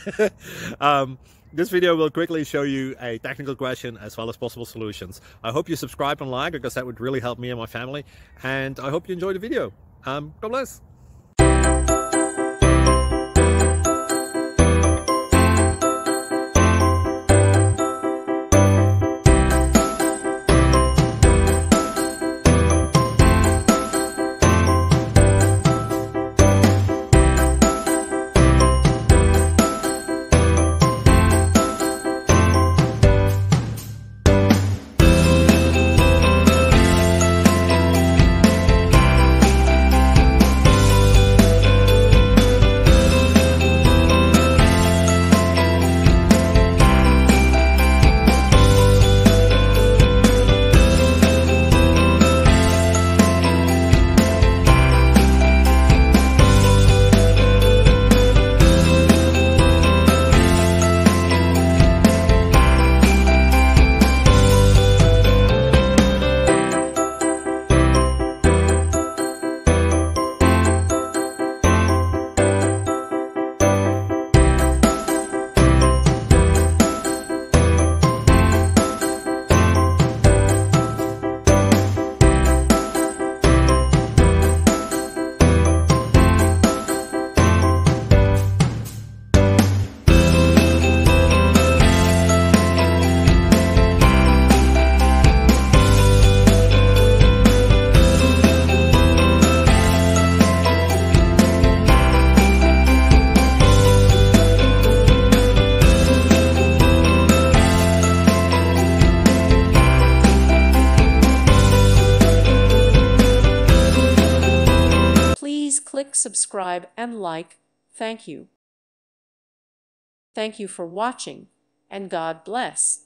This video will quickly show you a technical question as well as possible solutions. I hope you subscribe and like, because that would really help me and my family. And I hope you enjoy the video. God bless. Please click subscribe and like. Thank you. Thank you for watching, and God bless.